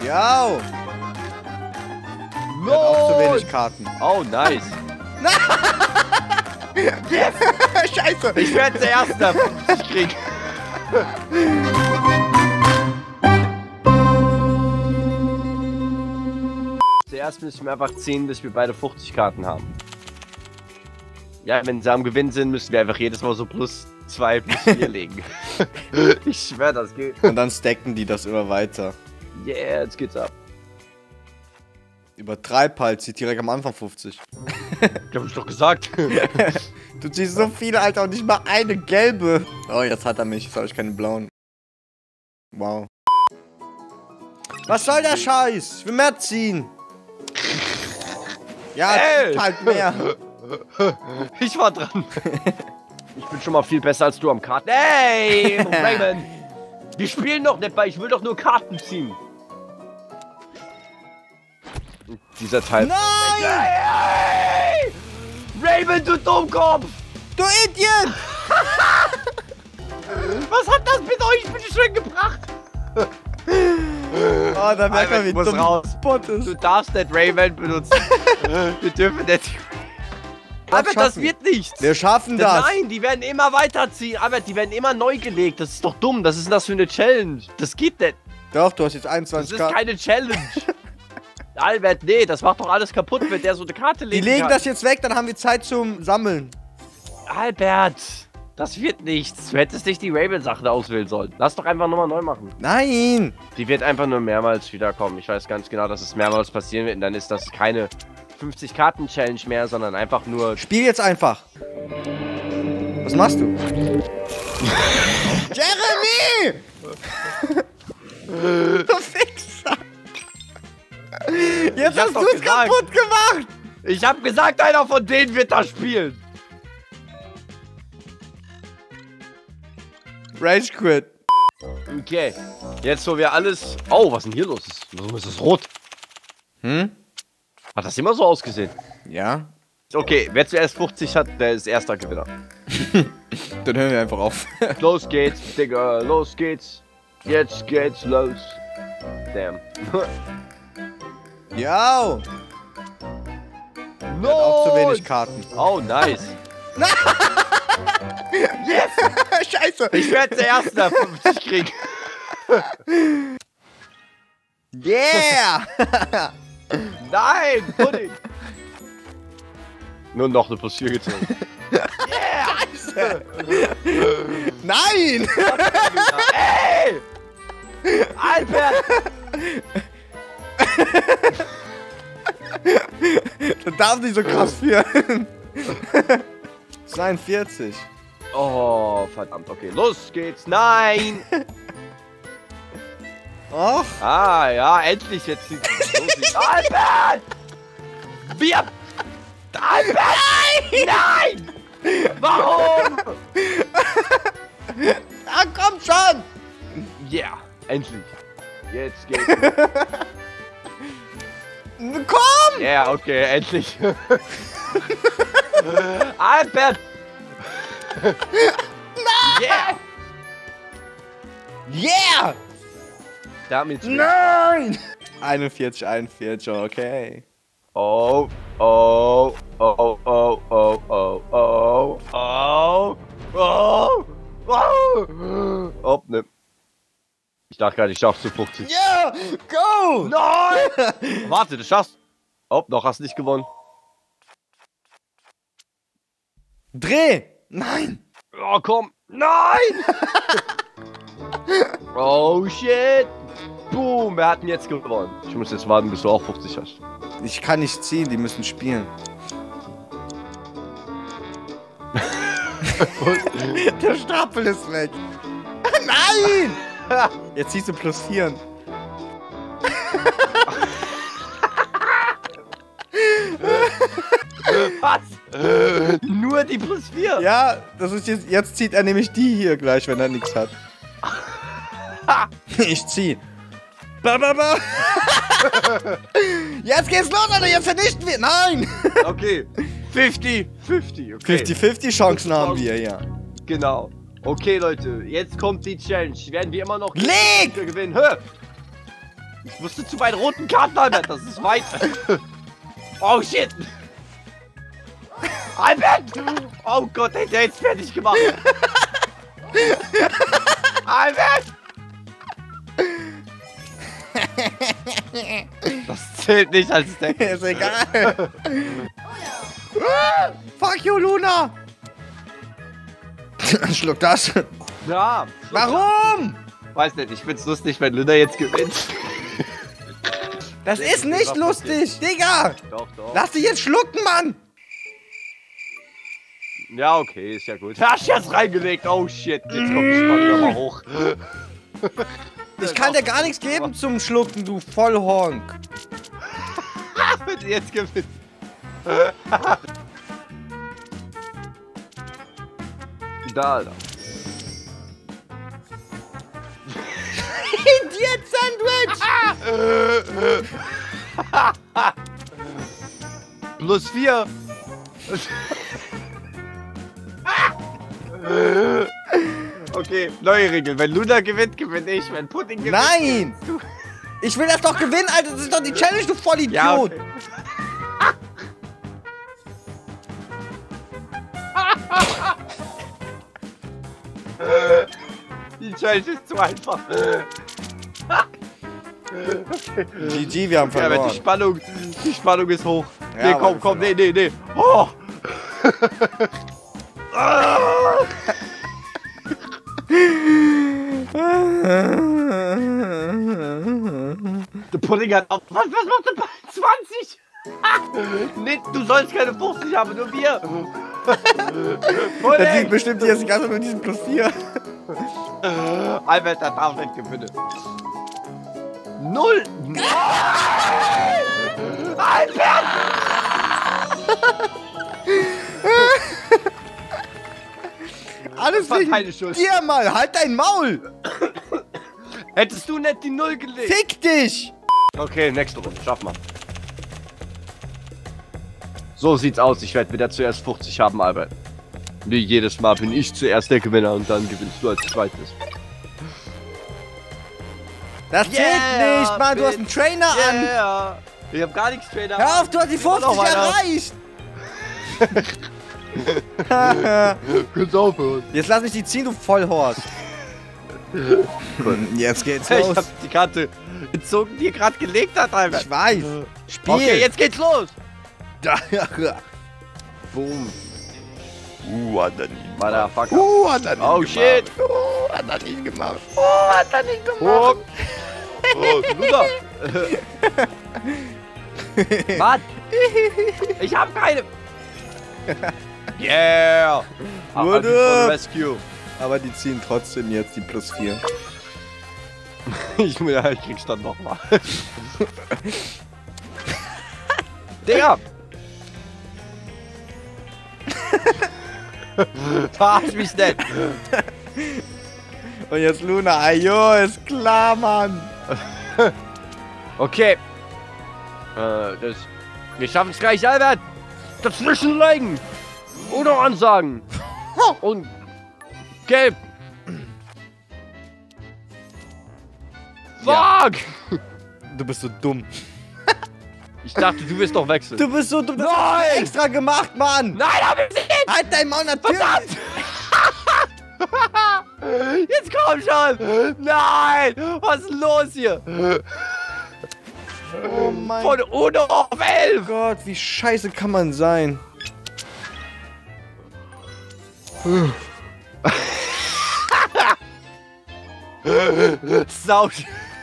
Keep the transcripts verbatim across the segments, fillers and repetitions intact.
Ja. No. Auch zu wenig Karten. Oh, nice. Yes. Scheiße. Ich werde der Erste, der fünfzig kriegt. Zuerst müssen wir einfach ziehen, bis wir beide fünfzig Karten haben. Ja, wenn sie am Gewinn sind, müssen wir einfach jedes Mal so plus zwei, plus vier legen. Ich schwör, das geht. Und dann stacken die das immer weiter. Yeah, jetzt geht's ab. Übertreib halt, zieht direkt am Anfang fünfzig. Ich hab ich doch gesagt. Du ziehst so viele, Alter, und nicht mal eine gelbe. Oh, jetzt hat er mich. Jetzt habe ich keine blauen. Wow. Was soll der Scheiß? Ich will mehr ziehen. Ja, Ey. halt mehr. Ich war dran. Ich bin schon mal viel besser als du am Karten. Ey, Raymond. Wir spielen doch nicht, weil ich will doch nur Karten ziehen. Dieser Teil. Nein! Ey! Raymond, du Dummkopf! Du Idiot! Was hat das mit euch bitte schön gebracht? Oh, da merkt man, wie muss dumm raus. Spot ist. Du darfst nicht Raymond benutzen. Wir dürfen nicht. Aber das schaffen. wird nichts. Wir schaffen das. Nein, die werden immer weiterziehen. Aber die werden immer neu gelegt. Das ist doch dumm. Was ist denn das für eine Challenge? Das geht nicht. Doch, du hast jetzt Das einundzwanzig ist Karten. keine Challenge. Albert, nee, das macht doch alles kaputt, wenn der so eine Karte Die legen legen kann. das jetzt weg, dann haben wir Zeit zum Sammeln. Albert, das wird nichts. Du hättest nicht die Raven-Sachen auswählen sollen. Lass doch einfach nochmal neu machen. Nein! Die wird einfach nur mehrmals wiederkommen. Ich weiß ganz genau, dass es mehrmals passieren wird. Und dann ist das keine fünfzig Karten Challenge mehr, sondern einfach nur... Spiel jetzt einfach. Was machst du? Jeremy! Du Fixer! Jetzt Ich hab hast doch du es gesagt. kaputt gemacht! Ich hab gesagt, einer von denen wird das spielen. Rage Quit. Okay, jetzt wo wir alles... Oh, was ist denn hier los? Warum ist das rot? Hm? Hat das immer so ausgesehen? Ja? Okay, wer zuerst fünfzig hat, der ist erster Gewinner. Dann hören wir einfach auf. Los geht's, Digga, los geht's. Jetzt geht's los. Damn. Ja! No! Auch zu wenig Karten. Oh, nice. Yes! Scheiße! Ich werde der Erste, der fünfzig kriegt. Yeah! Nein, Pudding. Nur noch eine plus vier gezogen. Yeah! Nein! Ey! Albert! Du darfst nicht so krass führen. zweiundvierzig. Oh, verdammt, okay. Los geht's. Nein! Och. Ah, ja, endlich jetzt sieht es los. Albert! Wir... Albert! Nein! Nein! Warum? Ah, komm schon! Ja, yeah, endlich. Jetzt geht's. Komm! Ja, yeah, okay, endlich. Albert! Nein! Yeah! Yeah! Damit. Nein! einundvierzig, einundvierzig, okay. Oh, oh, oh, oh, oh, oh, oh, oh, oh, oh, oh, ne. Ich dachte gerade, ich schaff's zu fünfzig. Ja! Go! Nein! Warte, du schaffst. Oh, noch hast du nicht gewonnen. Dreh! Nein! Oh, komm. Nein! Oh, shit. Boom, wir hatten jetzt gewonnen. Ich muss jetzt warten, bis du auch fünfzig hast. Ich kann nicht ziehen, die müssen spielen. Der Stapel ist weg. Nein! Jetzt ziehst du plus vier. Was? Nur die plus vier? Ja, das ist jetzt. Jetzt zieht er nämlich die hier gleich, wenn er nichts hat. Ich zieh. Ba, ba, ba. Jetzt geht's los, Alter, jetzt vernichten wir. Nein! Okay. fünfzig fünfzig, okay. fünfzig fünfzig Chancen haben wir, ja. Genau. Okay, Leute, jetzt kommt die Challenge. Werden wir immer noch Leg! gewinnen. Hör! Ich musste zu meinen roten Karten, Albert. Das ist weit. Oh, shit. Albert! Oh Gott, hätte er jetzt fertig gemacht. Albert! Das zählt nicht als Deck. Ist egal. Fuck you, Luna! Schluck das. Ja. Warum? Weiß nicht, ich find's lustig, wenn Luna jetzt gewinnt. Das ist nicht lustig, Digga! Doch, doch. Lass dich jetzt schlucken, Mann! Ja, okay, ist ja gut. Hast du jetzt reingelegt? Oh shit, jetzt kommt die Spannung mal hoch. Ich kann dir gar nichts geben zum Schlucken, du Vollhonk. Wenn du jetzt gewinnt. Da, da. Idiot Sandwich! Plus vier. Okay, neue Regel. Wenn Luna gewinnt, gewinne ich. Wenn Pudding gewinnt. Nein! Ich will das doch gewinnen, Alter! Das ist doch die Challenge, du Vollidiot! Ja, okay. Die Challenge ist zu einfach. G G, wir haben Ja, aber verloren. die Spannung, die Spannung ist hoch. Ja, Nee, aber komm, wir komm, nee, nee, nee. Oh. Der Pudding hat auf. Was, was macht der bei zwanzig? Nee, du sollst keine fünfzig haben, nur wir. Das sieht bestimmt jetzt die ganze Zeit mit diesem Plus vier. Albert, das darf nicht gewinnen. Null! Nein! Albert! Alles Das war wegen keine Schuld. dir mal, halt dein Maul! Hättest du nicht die Null gelegt? Fick dich! Okay, nächste Runde, schaff mal. So sieht's aus, ich werde wieder zuerst fünfzig haben, Albert. Wie jedes Mal bin ich zuerst der Gewinner und dann gewinnst du als zweites. Das zählt Yeah, nicht, Mann, du hast einen Trainer an! Yeah. Ich hab gar nichts Trainer. Hör auf, du hast die Immer noch fünfzig weiter. erreicht! Kannst aufhören. Jetzt lass mich die ziehen, du Vollhorst! Jetzt geht's Ich los! hab die Karte gezogen, die ihr gerade gelegt hat, Albert. Ich weiß! Spiel! Okay, jetzt geht's los. Boom! Uh, hat er nicht gemacht. Motherfucker. Uh, hat er nicht Oh, gemacht. shit. Uh, hat er nicht gemacht. Uh, hat er nicht gemacht. Oh, oh Luna. Was? Ich hab keine. Yeah. Wurde. Aber Rescue. Aber die ziehen trotzdem jetzt die plus vier. Ich, ja, ich krieg's dann nochmal. Digga! Verarsch mich nicht! Und jetzt Luna, ayo, ist klar, Mann. Okay. Äh, das. Wir schaffen es gleich, Albert! Dazwischen legen! Oder ansagen! Und. Gelb! Ja. Fuck! Du bist so dumm. Ich dachte, du wirst doch wechseln. Du bist so dumm. Das hast du extra gemacht, Mann. Nein, hab ich nicht! Halt dein Maul, natürlich. Verdammt! Jetzt komm schon! Nein! Was ist los hier? Oh mein Von Uno auf elf! Gott, wie scheiße kann man sein? Sau.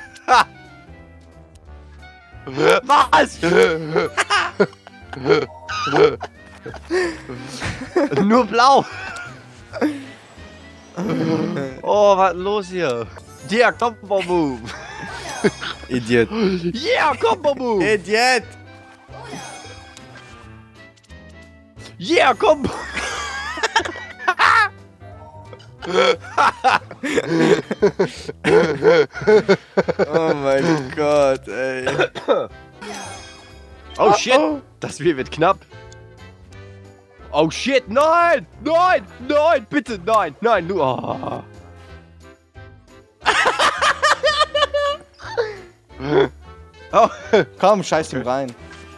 Was? Nur blau. Oh, was ist los hier? Yeah, Combo Move. Idiot. Yeah, Combo Move. Idiot. Yeah, Combo. Oh mein Gott, ey. Oh shit, das Spiel wird knapp. Oh shit, nein, nein, nein, bitte, nein, nein, nur. Oh. Oh. Komm, scheiß ihm rein.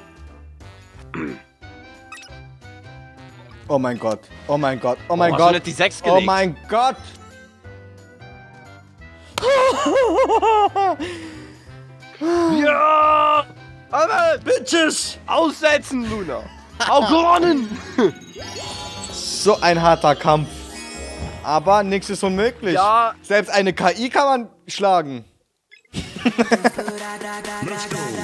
Oh mein Gott. Oh mein Gott. Oh mein Hast Gott. du nicht die sechs Oh gelegt? mein Gott. Ja! Aber Bitches. aussetzen, Luna! Auch gewonnen! So ein harter Kampf. Aber nichts ist unmöglich. Ja. Selbst eine K I kann man schlagen. Let's go.